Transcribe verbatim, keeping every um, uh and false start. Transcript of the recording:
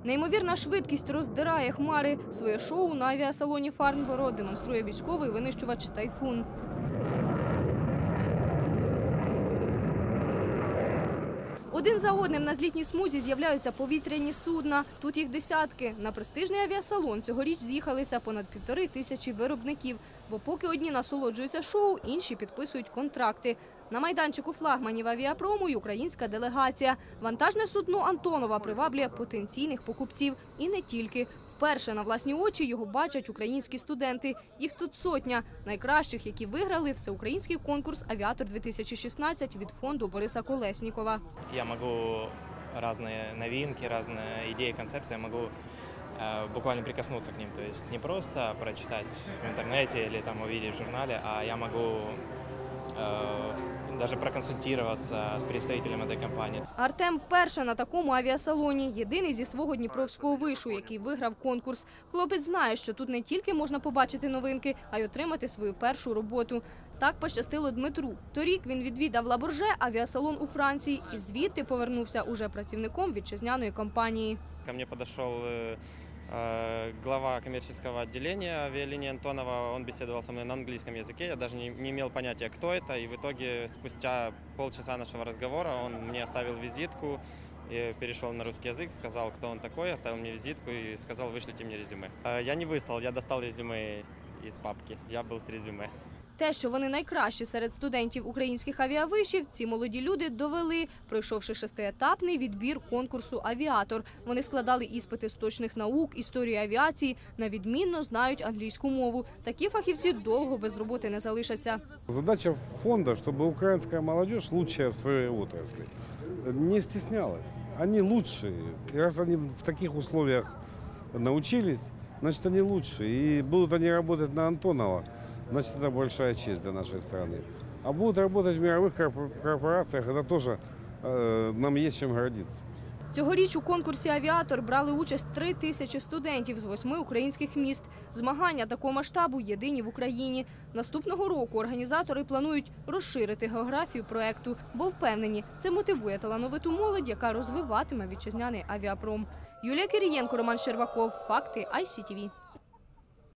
Неймовірна швидкість роздирає хмари. Своє шоу на авіасалоні Фарнборо демонструє військовий винищувач «Тайфун». Один за одним на злітній смузі з'являються повітряні судна. Тут їх десятки. На престижний авіасалон цьогоріч з'їхалися понад півтори тисячі виробників. Бо поки одні насолоджуються шоу, інші підписують контракти. На майданчику флагманів авіапрому й українська делегація. Вантажне судно «Антонова» приваблює потенційних покупців. І не тільки. Вперше на власні очі його бачать українські студенти. Їх тут сотня. Найкращих, які виграли всеукраїнський конкурс «Авіатор-дві тисячі шістнадцять» від фонду Бориса Колеснікова. Я можу різні новинки, різні ідеї, концепції, я можу буквально прикоснуться к ним. То есть не просто прочитать в интернете или там увидеть в журнале, а я могу даже проконсультироваться з представителями цієї компанії. Артем вперше на такому авіасалоні. Єдиний зі свого дніпровського вишу, який виграв конкурс. Хлопець знає, що тут не тільки можна побачити новинки, а й отримати свою першу роботу. Так пощастило Дмитру. Торік він відвідав Ла Бурже, авіасалон у Франції, і звідти повернувся уже працівником вітчизняної компанії. Ко мне подошел глава коммерческого отделения авиалинии «Антонова». Он беседовал со мной на английском языке. Я даже не, не имел понятия, кто это. И в итоге, спустя полчаса нашего разговора, он мне оставил визитку, и перешел на русский язык, сказал, кто он такой, оставил мне визитку и сказал, вышлите мне резюме. Я не выслал, я достал резюме из папки. Я был с резюме. Те, що вони найкращі серед студентів українських авіавишів, ці молоді люди довели, пройшовши шестиетапний відбір конкурсу «Авіатор». Вони складали іспити з точних наук, історії авіації, на відмінно знають англійську мову. Такі фахівці довго без роботи не залишаться. Задача фонда, щоб українська молодь, лучшая в своїй отраслі, не стеснялась. Вони лучшие. І раз вони в таких условиях навчились, значить вони лучшие. І будуть вони працювати на «Антонова», значит, это большая честь для нашей страны. А будут работать в мировых корпорациях, это тоже э, нам есть чем гордиться. Цьогоріч у конкурсі «Авіатор» брали участь три тисячі студентів з восьми українських міст. Змагання такого масштабу єдині в Україні. Наступного року організатори планують розширити географію проєкту, бо впевнені, це мотивує талановиту молодь, яка розвиватиме вітчизняний авіапром. Юлія Кирієнко, Роман Щербаков. Факти ай сі ті ві.